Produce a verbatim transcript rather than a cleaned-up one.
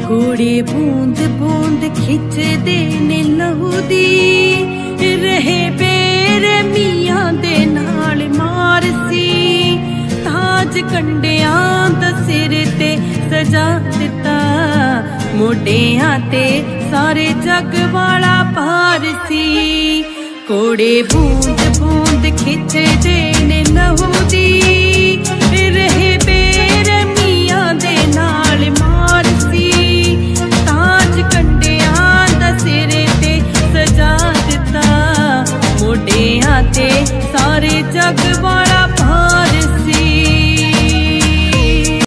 कोड़े बूंद बूंद खिचदे ने लहू दी रहे बेरहमियां दे नाल मारसी ताज कंडियां दा सिर ते सजा दिता मोडियां ते सारे जग वाला पारसी कोड़े बूंद बूंद खिचदे ने लहू दी